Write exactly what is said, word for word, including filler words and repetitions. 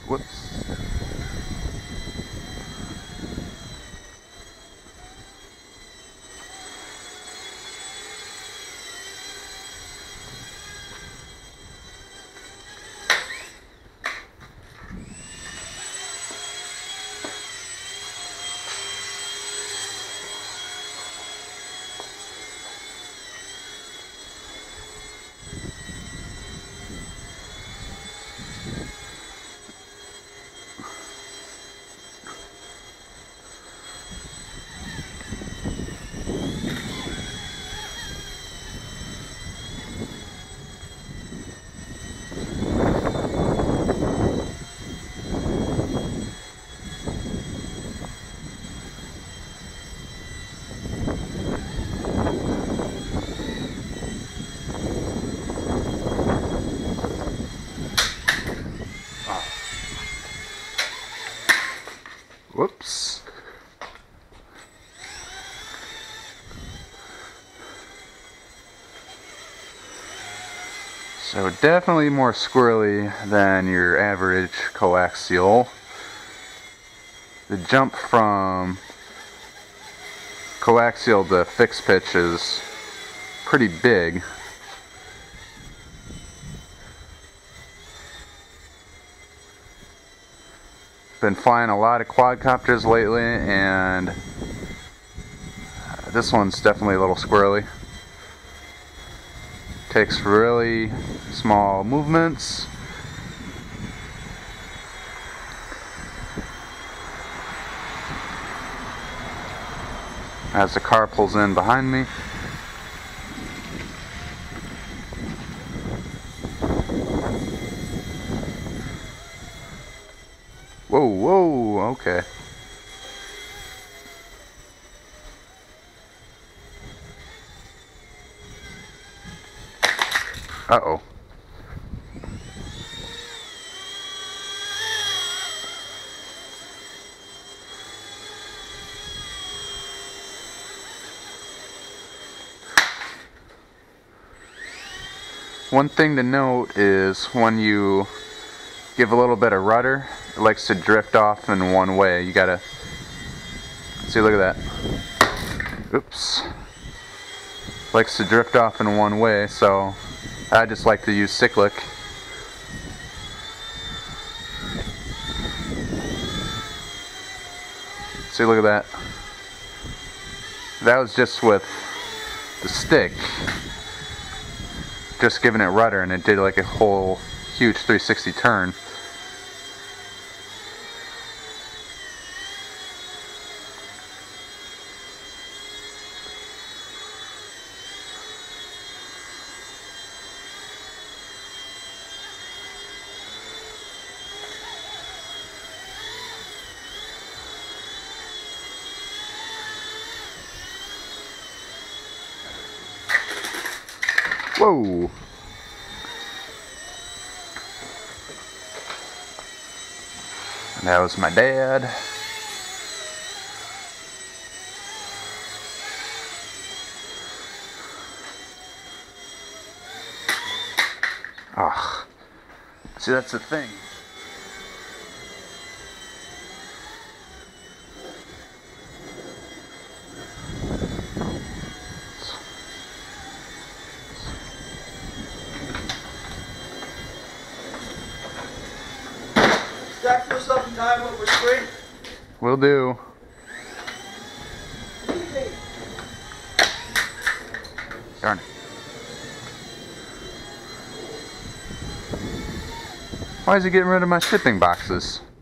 Whoops. Whoops. So definitely more squirrely than your average coaxial. The jump from coaxial to fixed pitch is pretty big. Been flying a lot of quadcopters lately, and this one's definitely a little squirrely. Takes really small movements. As the car pulls in behind me. Whoa, whoa, okay. Uh-oh. One thing to note is when you give a little bit of rudder, it likes to drift off in one way. You gotta see, look at that. Oops. Likes to drift off in one way, so I just like to use cyclic. See, look at that. That was just with the stick, just giving it rudder, and it did like a whole huge three sixty turn. Whoa! And that was my dad. Ah, see, that's the thing. Stack this up in time when we're straight. Will do. Darn it. Why is he getting rid of my shipping boxes?